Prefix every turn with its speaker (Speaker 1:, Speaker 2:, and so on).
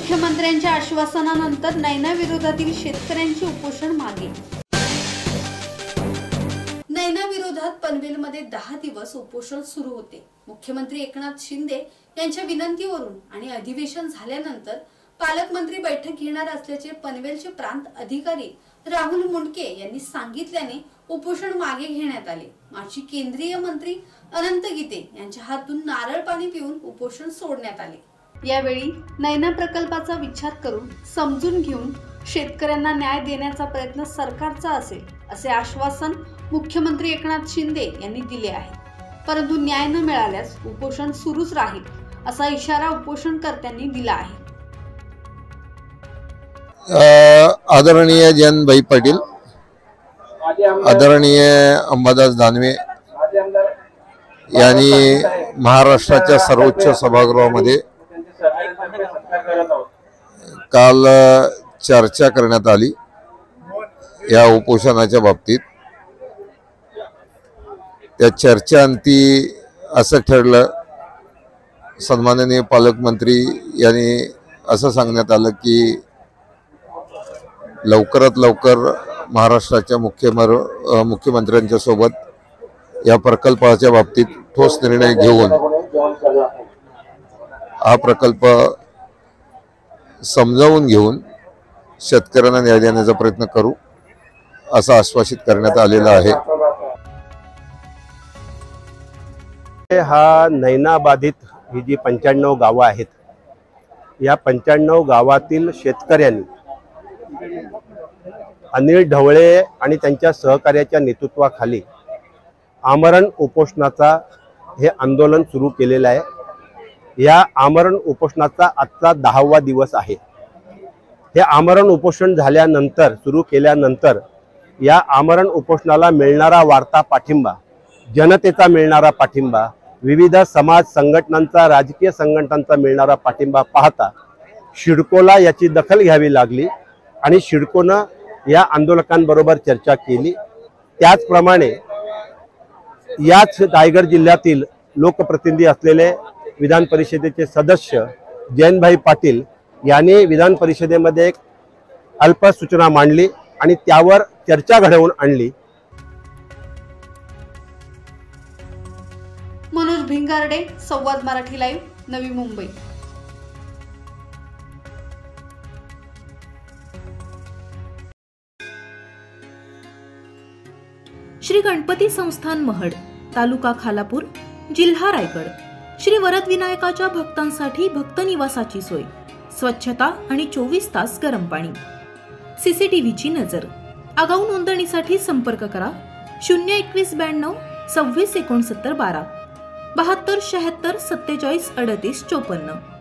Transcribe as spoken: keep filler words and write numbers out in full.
Speaker 1: मुख्यमंत्र्यांच्या आश्वासनानंतर नैना विरोधातील शेतकऱ्यांचे उपोषण मागे। नैना विरोधात पनवेलमध्ये दहा दिवस उपोषण सुरू होते। मुख्यमंत्री एकनाथ शिंदे यांच्या विनंतीवरून आणि अधिवेशन झाल्यानंतर पालकमंत्री बैठक घेणार असल्याचे पनवेलचे प्रांत अधिकारी राहुल मुंडके यांनी सांगितल्याने उपोषण मागे घेण्यात आले। माजी केंद्रीय मंत्री अनंत गीते यांच्या हातून नारळ पाणी पिऊन उपोषण सोडण्यात आले। यावेळी नैना प्रकल्पाचा विचार करून समजून घेऊन शेतकऱ्यांना न्याय देण्याचा प्रयत्न सरकारचा असेल असे आश्वासन मुख्यमंत्री एकनाथ शिंदे यांनी दिले आहे। परंतु न्याय न मिळाल्यास उपोषण सुरूच राहील असा इशारा उपोषणकर्त्यांनी दिला आहे।
Speaker 2: आदरणीय जयंतभाई पाटील, आदरणीय अंबादास दानवे यांनी महाराष्ट्राच्या सर्वोच्च सभागृहामध्ये काल चर्चा करण्यात आली या उपोषणाच्या बाबतीत। त्या चर्चेअंती असं ठरलं, सन्माननीय पालकमंत्री यांनी असं सांगण्यात आलं की लवकरात लवकर महाराष्ट्राच्या मुख्यमर मुख्यमंत्र्यांच्या सोबत या प्रकल्पाच्या बाबतीत ठोस निर्णय घेऊन हा प्रकल्प समजावून घेऊन शेतकऱ्यांना न्याय देण्याचा प्रयत्न करू असं आश्वासित करण्यात आलेलं आहे।
Speaker 3: हा नैना बाधित ही जी पंच्याण्णव गावं आहेत, या पंच्याण्णव गावातील शेतकऱ्यांनी अनिल ढवळे आणि त्यांच्या सहकार्याच्या नेतृत्वाखाली आमरण उपोषणाचा हे आंदोलन सुरू केलेलं आहे। या आमरण उपोषणाचा आजचा दहावा दिवस आहे। हे आमरण उपोषण झाल्यानंतर सुरू केल्यानंतर या आमरण उपोषणाला मिळणारा वाढता पाठिंबा, जनतेचा मिळणारा पाठिंबा, विविध समाज संघटनांचा, राजकीय संघटनांचा मिळणारा पाठिंबा पाहता सिडकोला याची दखल घ्यावी लागली आणि सिडकोनं या आंदोलकांबरोबर चर्चा केली। त्याचप्रमाणे याच रायगड जिल्ह्यातील लोकप्रतिनिधी असलेले विधान परिषदेचे सदस्य जयंतभाई पाटील यांनी विधान परिषदेमध्ये एक अल्प सूचना मांडली आणि त्यावर चर्चा घडवून आणली।
Speaker 1: मनोज भिंगारडे, संवाद मराठी लाईव्ह, नवी मुंबई।
Speaker 4: श्री गणपती संस्थान महड, तालुका खालापूर, जिल्हा रायगड। श्री वरद विनायकाच्या भक्तांसाठी भक्त निवासाची सोय, स्वच्छता आणि चोवीस तास गरम पाणी, सीसीटीव्हीची नजर। आगाऊ नोंदणीसाठी संपर्क करा शून्य एकवीस ब्याण्णव सव्वीस एकोणसत्तर बारा बहात्तर शहात्तर सत्तेचाळीस अडतीस चोपन्न।